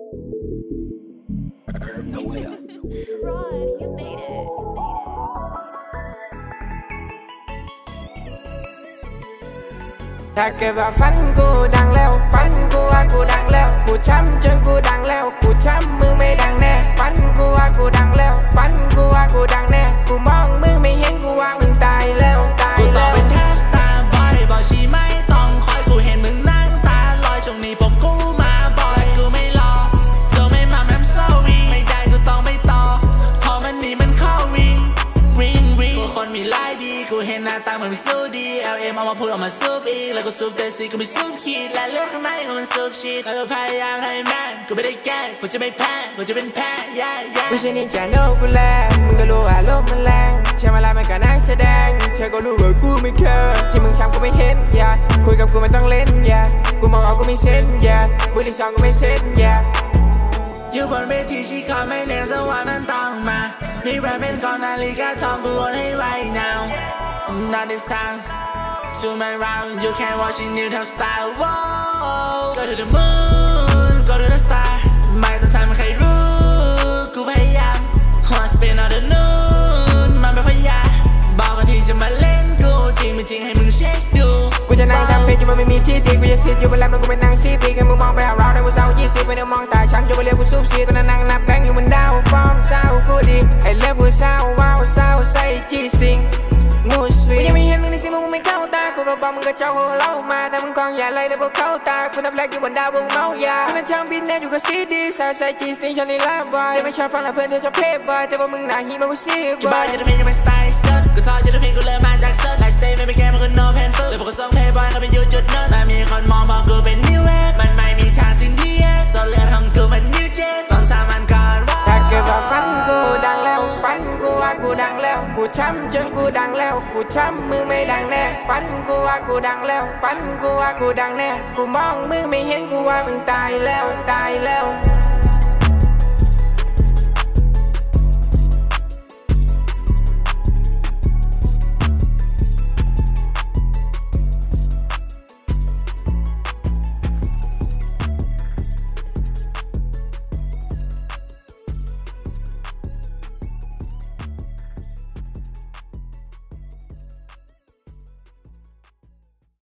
Rod, you made it. ถ้าเกิดว่าฝันกูดังแล้วฝันกูว่ากูดังแล้วกูช้ำจนกูดังแล้วกูช้ำมึงไม่ดังแน่ฝันกูว่ากูดังแล้วฝันกูว่ากูดังแน่กูมองมึงไม่เห็นกูว่ามึงตายแล้วตายแล้วกูต้องเป็นแทบสตาร์บอยบอกชีไม่ต้องคอยกูเห็นมึงนั่งตาลอยช่วงนี้พวกกูมาบ่อยกูไม่รอเธอไม่มา I'm sorry ไม่ได้กูต้องไม่ต่อพอมันนี่มันเข้าริงกูคนมีไล่ดีกูเห็นหน้าตาเหมือนมีสู้ดี LM เอามาพูดออกมาซุบอีกแล้วกูซุบเดซี่กูไม่ซุบขีดและเลือดข้างในกูมันซุบชีดแล้วกูพยายามให้แม่นกูไม่ได้แกล้งกูจะไม่แพ้กูจะเป็นแพ้ไม่ใช่นินจาโนกูแรงมึงก็รู้ว่าลมมันแรงเชื่อมาลามันก็นักแสดงเชื่อก็รู้ว่ากูไม่เคยที่มึงช้ำกูไม่เห็นคุยกับกูไม่ต้องเล่นกูมองออกกูไม่เส้นบุหรี่ซองกูไม่เส้นอยู่บนเวทีชี้คอไม่แนมสวรรค์มันต้องมามีแรปเป็นกองนาฬิกาทองกูโอนให้ right now not this time to my round you can't watch in new top style whoa go to the moon go to the star ไม่ต้องทำให้ใครรู้กูพยายาม wanna spend all the noon มันเป็นพยาบอกกันที่จะมาเล่นกูจริงไม่จริงให้มึงเช็คดูกูจะนั่งทำเพลงอยู่มันไม่มีที่ดีกูจะซิดอยู่บนแลปแล้วกูไปนั่งซีฟีกันมึงมองไปหาเราในกูเศร้า20ไม่ได้มองตาฉันอยู่บนเรือกูซูบซีกูนั่งนับแบงค์อยู่บนดาวฟอร์มเศร้ากูดีไอ้เลิฟกูเศร้าว้าวเศร้าใส่จีสติงมูสวีกูยังไม่เห็นมึงในซีมึงไม่เข้าตากูก็บอกมึงก็เจ้าหัวเล่ามาแต่มึงกองอย่าเลยแต่พวกเข้าตากูนับแรกอยู่บนดาววงเมายากูนั่งช่างบินเน็ตอยู่กับซีดีใส่จีสติงฉันนี่ลาบอยไม่ชอบฟังแล้วเพื่อนเธอชอบเพย์บอยแต่ว่ามึงหนาหีมากูซีบอยจะทำเพลงยังไม่สไตล์เซิร์ฟกูชอบจะทำเพลงกูเลยมาจากเซิร์ฟไลฟ์สไตล์ไม่เป็นแกมันก็โนเพนฟึกเลยพวกกูส่งเพย์บอยเขาไปอยู่จุดนั้นแต่มีคนมองบอกกูเป็นนิวเวฟมันไม่มีทางถึงดีโซเลือดของกูมันนิวเจนต้องทำมันก่อนว่าถ้าเกิดว่าฝันกูดังแล้วฝันกูว่ากูดังแล้วกูช้ำจนกูดังแล้วกูช้ำมึงไม่ดังแน่ฝันกูว่ากูดังแล้วฝันกูว่ากูดังแน่กูมองมึงไม่เห็นกูว่ามึงตายแล้ว